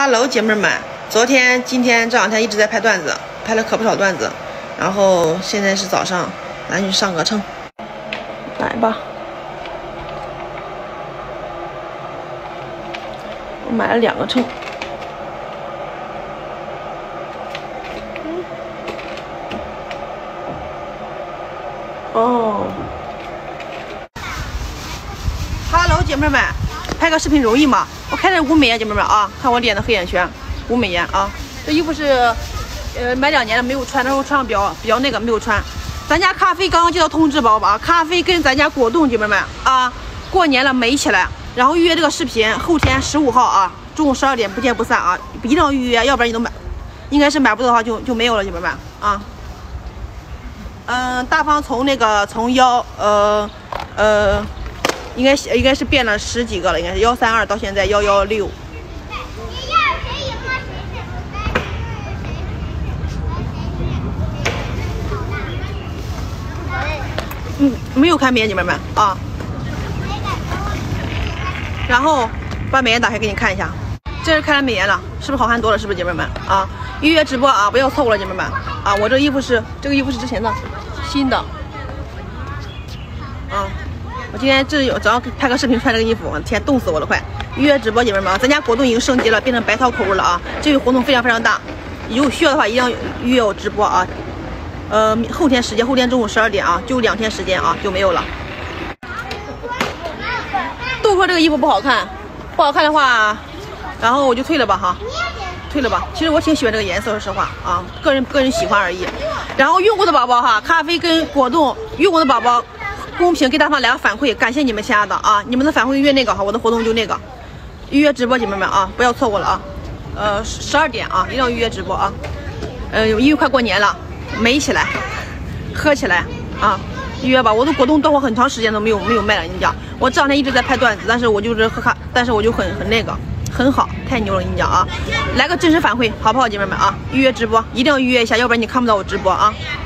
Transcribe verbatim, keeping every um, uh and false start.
Hello， 姐妹们，昨天、今天这两天一直在拍段子，拍了可不少段子。然后现在是早上，咱去上个秤，来吧。我买了两个秤。嗯。哦。Hello， 姐妹们，拍个视频容易吗？我开的是无美颜，姐妹们啊，看我脸的黑眼圈，无美颜啊。这衣服是，呃，买两年了没有穿，那时候穿上比较比较那个没有穿。咱家咖啡刚刚接到通知，宝宝，咖啡跟咱家果冻，姐妹们啊，过年了美起来。然后预约这个视频，后天十五号啊，中午十二点不见不散啊，一定要预约，要不然你都买，应该是买不到的话就就没有了，姐妹们啊。嗯，大方从那个从幺呃呃。应该应该是变了十几个了，应该是幺三二到现在幺幺六。嗯，没有开美颜，姐妹们啊。然后把美颜打开给你看一下，这是开了美颜了，是不是好看多了？是不是姐妹们啊？预约直播啊，不要错过了，姐妹们啊！我这衣服是这个衣服是之前的，新的啊。我今天这有早上拍个视频穿这个衣服，我天，冻死我了快！预约直播，姐妹们，咱家果冻已经升级了，变成白桃口味了啊！这个活动非常非常大，有需要的话一定要预约我直播啊！呃，后天时间，后天中午十二点啊，就两天时间啊，就没有了。都说这个衣服不好看，不好看的话，然后我就退了吧哈，退了吧。其实我挺喜欢这个颜色，说实话啊，个人个人喜欢而已。然后用过的宝宝哈，咖啡跟果冻用过的宝宝。公屏给大方来个反馈，感谢你们亲爱的啊！你们的反馈越那个哈，我的活动就那个。预约直播，姐妹们啊，不要错过了啊！呃，十二点啊，一定要预约直播啊！呃，因为快过年了，美起来，喝起来啊！预约吧，我的果冻到货很长时间都没有没有卖了，你讲，我这两天一直在拍段子，但是我就是喝咖，但是我就很很那个，很好，太牛了，跟你讲啊！来个真实反馈，好不好，姐妹们啊？预约直播一定要预约一下，要不然你看不到我直播啊！